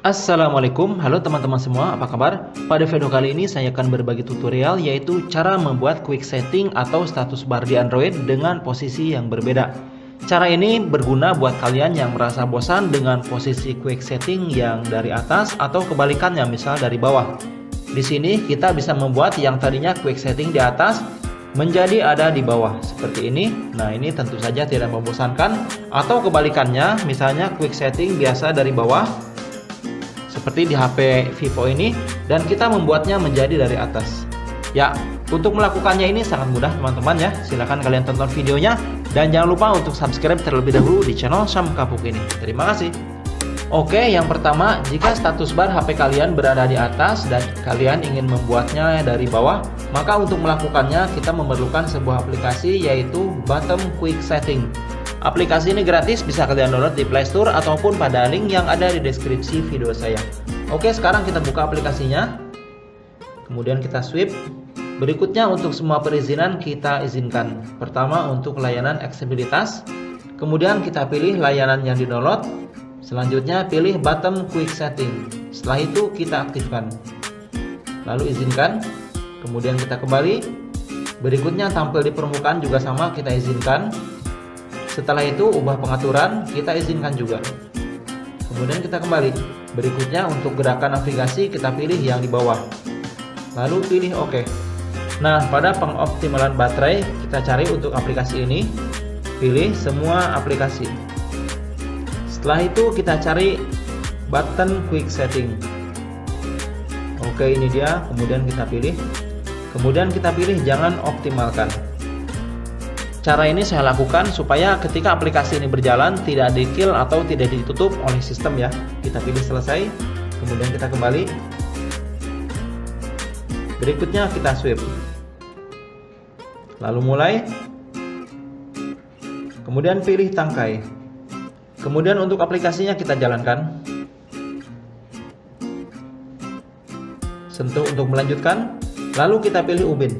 Assalamualaikum, halo teman-teman semua, apa kabar? Pada video kali ini saya akan berbagi tutorial yaitu cara membuat quick setting atau status bar di Android dengan posisi yang berbeda. Cara ini berguna buat kalian yang merasa bosan dengan posisi quick setting yang dari atas atau kebalikannya, misal dari bawah. Di sini kita bisa membuat yang tadinya quick setting di atas menjadi ada di bawah seperti ini. Nah, ini tentu saja tidak membosankan, atau kebalikannya, misalnya quick setting biasa dari bawah seperti di HP Vivo ini, dan kita membuatnya menjadi dari atas. Ya, untuk melakukannya ini sangat mudah teman-teman ya. Silahkan kalian tonton videonya dan jangan lupa untuk subscribe terlebih dahulu di channel Sam Kapuk ini. Terima kasih. Oke, yang pertama, jika status bar HP kalian berada di atas dan kalian ingin membuatnya dari bawah, maka untuk melakukannya kita memerlukan sebuah aplikasi yaitu Bottom Quick Setting. Aplikasi ini gratis, bisa kalian download di Play Store ataupun pada link yang ada di deskripsi video saya. Oke, sekarang kita buka aplikasinya. Kemudian kita swipe. Berikutnya untuk semua perizinan kita izinkan. Pertama untuk layanan aksesibilitas. Kemudian kita pilih layanan yang di-download. Selanjutnya pilih Bottom Quick Setting. Setelah itu kita aktifkan. Lalu izinkan. Kemudian kita kembali. Berikutnya tampil di permukaan juga sama, kita izinkan. Setelah itu ubah pengaturan, kita izinkan juga. Kemudian kita kembali. Berikutnya untuk gerakan navigasi kita pilih yang di bawah. Lalu pilih OK. Nah, pada pengoptimalan baterai kita cari untuk aplikasi ini. Pilih semua aplikasi. Setelah itu kita cari button quick setting. Oke, ini dia. Kemudian kita pilih. Kemudian kita pilih jangan optimalkan. Cara ini saya lakukan supaya ketika aplikasi ini berjalan tidak di-kill atau tidak ditutup oleh sistem ya. Kita pilih selesai, kemudian kita kembali. Berikutnya kita swipe. Lalu mulai. Kemudian pilih tangkai. Kemudian untuk aplikasinya kita jalankan. Sentuh untuk melanjutkan. Lalu kita pilih ubin.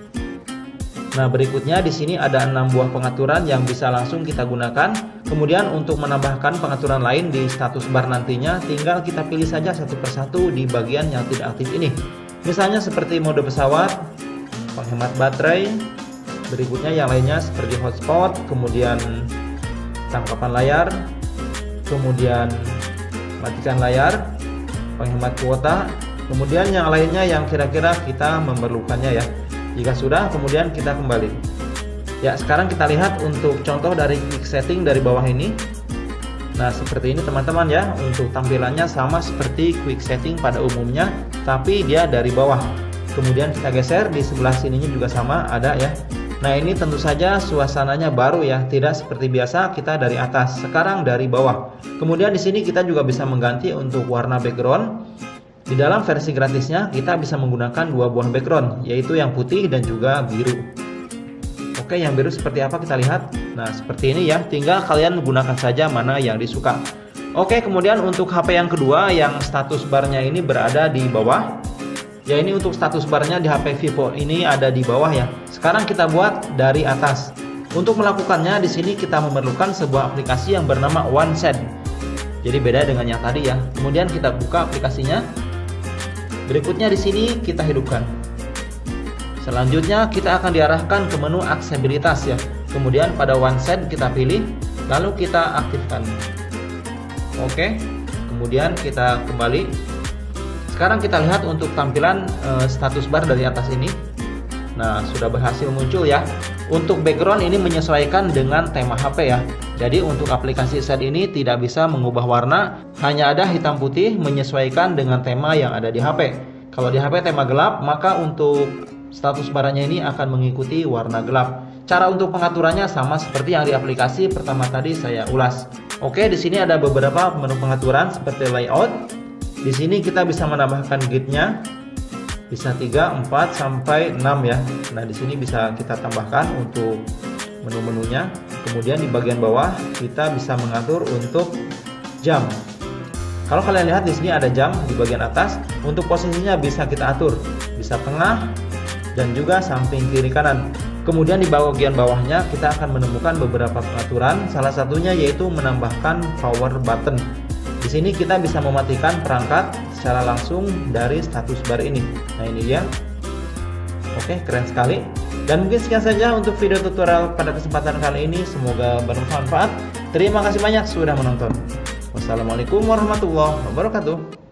Nah, berikutnya di sini ada 6 buah pengaturan yang bisa langsung kita gunakan. Kemudian untuk menambahkan pengaturan lain di status bar nantinya, tinggal kita pilih saja satu persatu di bagian yang tidak aktif ini. Misalnya seperti mode pesawat, penghemat baterai, berikutnya yang lainnya seperti hotspot, kemudian tangkapan layar, kemudian matikan layar, penghemat kuota, kemudian yang lainnya yang kira-kira kita memerlukannya ya. Jika sudah, kemudian kita kembali. Ya, sekarang kita lihat untuk contoh dari quick setting dari bawah ini. Nah, seperti ini teman-teman ya. Untuk tampilannya sama seperti quick setting pada umumnya, tapi dia dari bawah. Kemudian kita geser, di sebelah sininya juga sama ada ya. Nah, ini tentu saja suasananya baru ya, tidak seperti biasa kita dari atas. Sekarang dari bawah. Kemudian di sini kita juga bisa mengganti untuk warna background. Di dalam versi gratisnya kita bisa menggunakan 2 buah background, yaitu yang putih dan juga biru. Oke, yang biru seperti apa kita lihat. Nah, seperti ini ya, tinggal kalian gunakan saja mana yang disuka. Oke, kemudian untuk HP yang kedua yang status barnya ini berada di bawah. Ya, ini untuk status barnya di HP Vivo ini ada di bawah ya. Sekarang kita buat dari atas. Untuk melakukannya di sini kita memerlukan sebuah aplikasi yang bernama OneSet. Jadi beda dengan yang tadi ya. Kemudian kita buka aplikasinya. Berikutnya di sini kita hidupkan. Selanjutnya kita akan diarahkan ke menu aksesibilitas ya. Kemudian pada OneSet kita pilih, lalu kita aktifkan. Oke. Kemudian kita kembali. Sekarang kita lihat untuk tampilan status bar dari atas ini. Nah, sudah berhasil muncul ya. Untuk background ini menyesuaikan dengan tema HP ya. Jadi untuk aplikasi set ini tidak bisa mengubah warna, hanya ada hitam putih menyesuaikan dengan tema yang ada di HP. Kalau di HP tema gelap, maka untuk status barnya ini akan mengikuti warna gelap. Cara untuk pengaturannya sama seperti yang di aplikasi pertama tadi saya ulas. Oke, di sini ada beberapa menu pengaturan seperti layout. Di sini kita bisa menambahkan grid-nya. Bisa 3, 4 sampai 6 ya. Nah, di sini bisa kita tambahkan untuk menu-menunya. Kemudian di bagian bawah kita bisa mengatur untuk jam. Kalau kalian lihat di sini ada jam di bagian atas. Untuk posisinya bisa kita atur, bisa tengah dan juga samping kiri kanan. Kemudian di bagian bawahnya kita akan menemukan beberapa pengaturan. Salah satunya yaitu menambahkan power button. Di sini kita bisa mematikan perangkat secara langsung dari status bar ini. Nah, ini dia. Oke, keren sekali. Dan mungkin sekian saja untuk video tutorial pada kesempatan kali ini. Semoga bermanfaat. Terima kasih banyak sudah menonton. Wassalamualaikum warahmatullahi wabarakatuh.